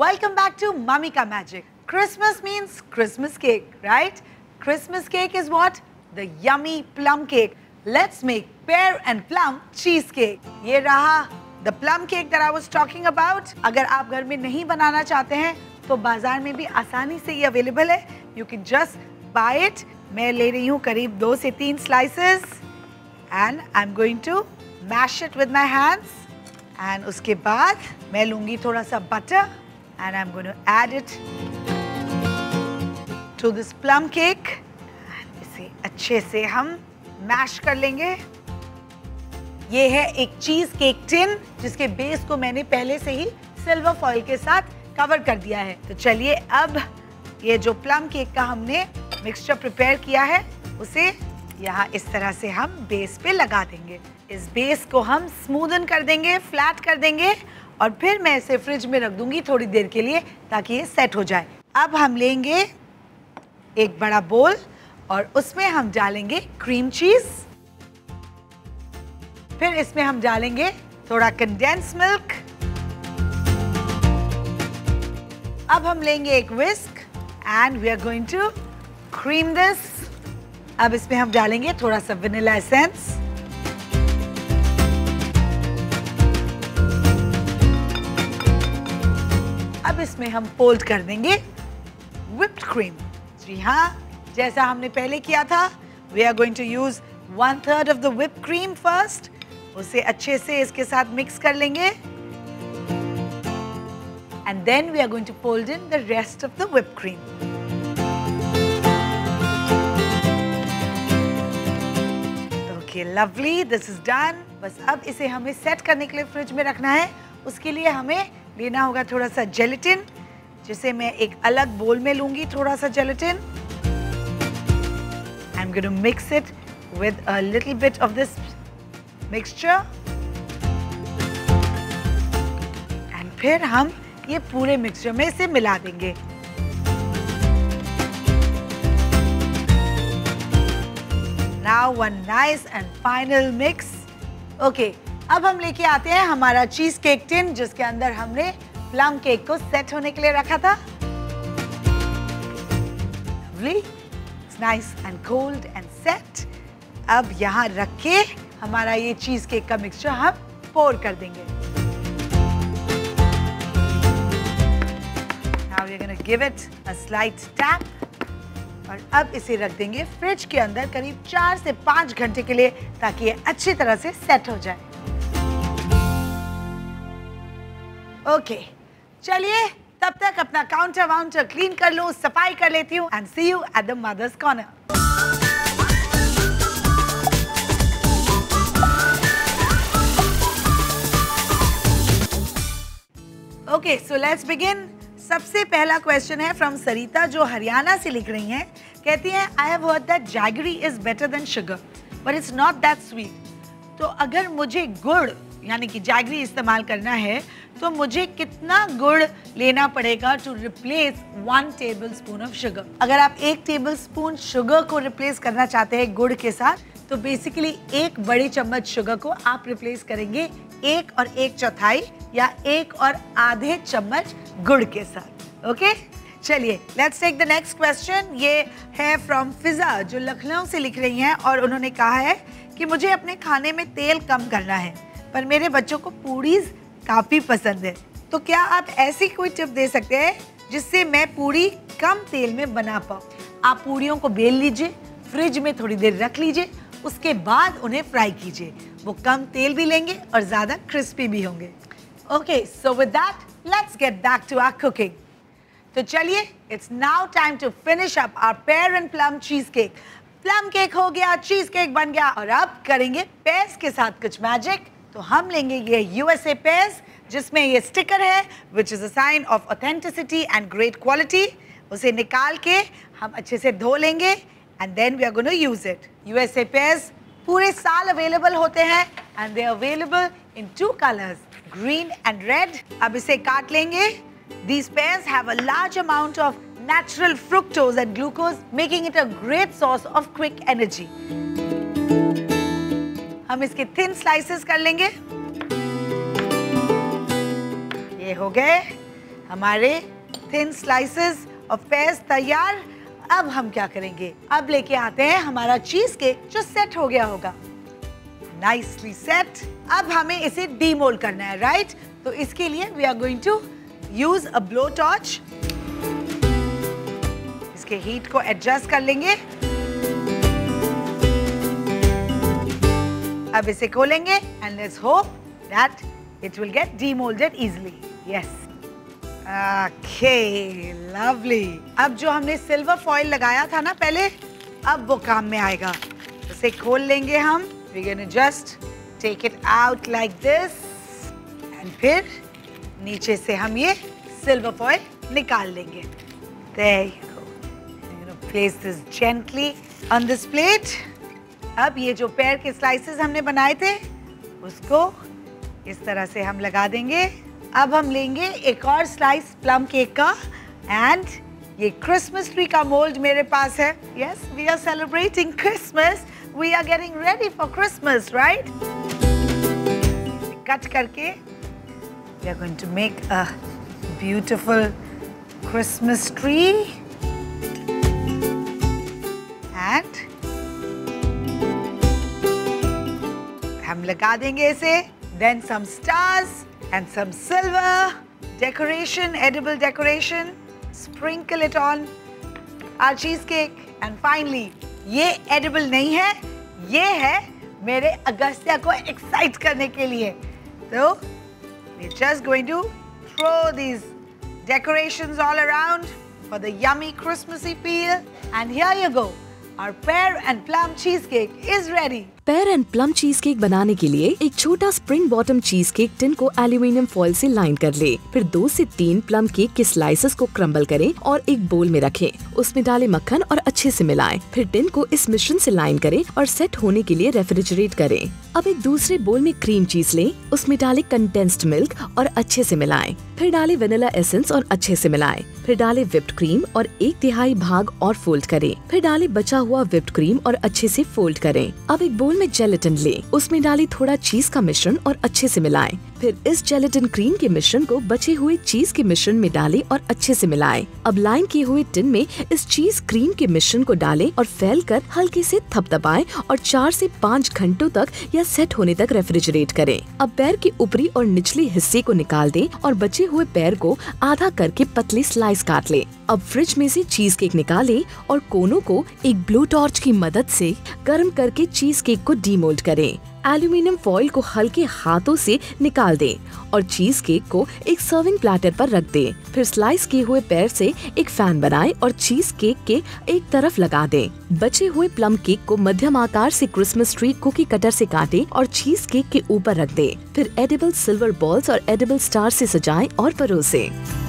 Welcome back to Mummy Ka Magic. Christmas means Christmas cake, right? Christmas cake is what? The yummy plum cake. Let's make pear and plum cheesecake. ये रहा the plum cake that I was talking about. अगर आप घर में नहीं बनाना चाहते हैं तो बाजार में भी आसानी से ये अवेलेबल है. You can just buy it. मैं ले रही हूँ करीब 2 से 3 slices and I'm going to mash it with my hands. And उसके बाद मैं लूँगी थोड़ा सा butter and I'm going to add it to this plum cake. And इसे अच्छे से हम mash कर लेंगे. ये है एक चीज केक टिन जिसके बेस को मैंने पहले से ही सिल्वर फॉइल के साथ कवर कर दिया है. तो चलिए अब ये जो प्लम केक का हमने मिक्सचर प्रिपेयर किया है उसे यहाँ इस तरह से हम बेस पे लगा देंगे. इस बेस को हम स्मूदन कर देंगे, फ्लैट कर देंगे और फिर मैं इसे फ्रिज में रख दूंगी थोड़ी देर के लिए ताकि ये सेट हो जाए. अब हम लेंगे एक बड़ा बोल और उसमें हम डालेंगे क्रीम चीज. फिर इसमें हम डालेंगे थोड़ा कंडेंस मिल्क. अब हम लेंगे एक whisk and we are going to cream this. अब इसमें हम डालेंगे थोड़ा सा वनीला एसेंस. अब इसमें हम फोल्ड कर देंगे व्हिप्ड क्रीम. जी हाँ, जैसा हमने पहले किया था. We are going to use 1/3 of the whipped cream first. उसे अच्छे से इसके साथ मिक्स कर लेंगे and then we are going to fold in the rest of the whipped cream. Okay, lovely. This is done. बस अब इसे हमें सेट करने के लिए फ्रिज में रखना है. उसके लिए हमें लेना होगा थोड़ा सा जेलेटिन, जिसे मैं एक अलग बोल में लूंगी. थोड़ा सा gelatin. I'm going to mix it with a little bit of this mixture. And फिर हम ये पूरे मिक्सचर में इसे मिला देंगे. Now one nice and final mix. Okay, अब हम लेके आते हैं हमारा चीज केक टिन जिसके अंदर हमने प्लम केक को सेट होने के लिए रखा था. Lovely. It's nice and cold and set. अब यहाँ रख के हमारा ये चीज केक का मिक्सचर हम पोर कर देंगे. Now we're going to give it a slight tap. और अब इसे रख देंगे फ्रिज के अंदर करीब 4 से 5 घंटे के लिए ताकि ये अच्छी तरह से सेट हो जाए. ओके, चलिए तब तक अपना काउंटर क्लीन कर लो, सफाई कर लेती हूँ. And see you at the mother's corner. Okay, so let's begin. सबसे पहला क्वेश्चन है फ्रॉम सरिता जो हरियाणा से लिख रही हैं. कहती हैं I have heard that jaggery is better than sugar but it's not that sweet. तो अगर मुझे गुड़ यानी कि जैगरी इस्तेमाल करना है तो मुझे कितना गुड़ लेना पड़ेगा to replace 1 tablespoon of sugar. अगर आप 1 टेबलस्पून शुगर को रिप्लेस करना चाहते हैं गुड़ के साथ तो बेसिकली 1 बड़ी चम्मच शुगर को आप रिप्लेस करेंगे 1 और 1/4 या 1 और आधे चम्मच गुड़ के साथ. ओके, चलिए let's take the next question. ये है फ्रॉम फिजा जो लखनऊ से लिख रही हैं और उन्होंने कहा है कि मुझे अपने खाने में तेल कम करना है पर मेरे बच्चों को पूरीज काफ़ी पसंद है. तो क्या आप ऐसी कोई टिप दे सकते हैं जिससे मैं पूरी कम तेल में बना पाऊँ? आप पूरियों को बेल लीजिए, फ्रिज में थोड़ी देर रख लीजिए, उसके बाद उन्हें फ्राई कीजिए. वो कम तेल भी लेंगे और ज़्यादा क्रिस्पी भी होंगे. Okay, so with that let's get back to our cooking. तो चलिए it's now time to finish up our pear and plum cheese cake. Plum cake हो गया, चीज केक बन गया और अब करेंगे पेयर्स के साथ कुछ मैजिक. तो हम लेंगे ये USA पेयर्स जिसमें ये स्टिकर है which is a sign of authenticity and great quality. उसे निकाल के हम अच्छे से धो लेंगे and then we are going to use it. USA pears पूरे साल अवेलेबल होते हैं and they are available in 2 colours, green and red. अब इसे काट लेंगे. These pears have a large amount of natural fructose and glucose, making it a great source of quick energy. हम इसके thin slices कर लेंगे. ये हो गए. हमारे थिन स्लाइसेस ऑफ पेयर्स तैयार। अब हम क्या करेंगे, अब लेके आते हैं हमारा चीज केक जो सेट हो गया होगा, नाइसली सेट। अब हमें इसे डीमोल्ड करना है, राइट? तो इसके लिए we are going to use a blow torch. इसके हीट को एडजस्ट कर लेंगे। अब इसे खोलेंगे and let's hope that it will get demoulded easily. Yes, okay, lovely. अब जो हमने सिल्वर फॉइल लगाया था ना पहले, अब वो काम में आएगा। इसे खोल लेंगे हम। We're gonna just take it out like this and फिर नीचे से हम ये सिल्वर फॉइल निकाल लेंगे। There you go. We're gonna place this gently on this plate. अब ये जो पेयर के स्लाइसेस हमने बनाए थे उसको इस तरह से हम लगा देंगे। अब हम लेंगे एक और स्लाइस प्लम केक का एंड ये क्रिसमस ट्री का मोल्ड मेरे पास है। Yes, we are celebrating Christmas. We are getting ready for Christmas, right? Cut करके we are going to make a beautiful Christmas tree and हम लगा देंगे इसे, then some stars and some silver decoration, edible decoration, sprinkle it on our cheesecake and finally ये edible नहीं है, ये है मेरे अगस्त्या को एक्साइट करने के लिए। So we're just going to throw these decorations all around for the yummy Christmassy feel and here you go, our pear and plum cheesecake is ready. Pear and plum cheese cake बनाने के लिए एक छोटा spring bottom cheese cake tin को aluminium foil से line कर ले। फिर 2 से 3 प्लम केक के स्लाइसेस को क्रम्बल करें और एक बोल में रखें। उसमें डालें मक्खन और अच्छे से मिलाएं। फिर टिन को इस मिश्रण से लाइन करें और सेट होने के लिए रेफ्रिजरेट करें। अब एक दूसरे बोल में क्रीम चीज लें, उसमें डालें कंडेंस्ड मिल्क और अच्छे से मिलाएं। फिर डालें वनीला एसेंस और अच्छे से मिलाएं। फिर डालें व्हिप्ड क्रीम और 1/3 भाग और फोल्ड करें। फिर डालें बचा हुआ व्हिप्ड क्रीम और अच्छे से फोल्ड करें। अब एक बोल में जेलेटिन लें, उसमें डालें थोड़ा चीज का मिश्रण और अच्छे से मिलाएं। फिर इस जेलेटिन क्रीम के मिश्रण को बचे हुए चीज के मिश्रण में डालें और अच्छे से मिलाएं। अब लाइन किए हुए टिन में इस चीज क्रीम के मिश्रण को डालें और फैलकर हल्के से थपथपाएं और 4 से 5 घंटों तक या सेट होने तक रेफ्रिजरेट करें। अब पैर के ऊपरी और निचले हिस्से को निकाल दें और बचे हुए पैर को आधा करके पतले स्लाइस काट लें। अब फ्रिज में से चीज केक निकालें और कोनों को एक ब्लो टॉर्च की मदद से गर्म करके चीज केक को डीमोल्ड करें। एल्यूमिनियम फॉइल को हल्के हाथों से निकाल दें और चीज केक को एक सर्विंग प्लेटर पर रख दें। फिर स्लाइस किए हुए पैर से एक फैन बनाएं और चीज केक के एक तरफ लगा दें। बचे हुए प्लम केक को मध्यम आकार से क्रिसमस ट्री कुकी कटर से काटें और चीज केक के ऊपर रख दें। फिर एडिबल सिल्वर बॉल्स और एडिबल स्टार से सजाएं और परोसें।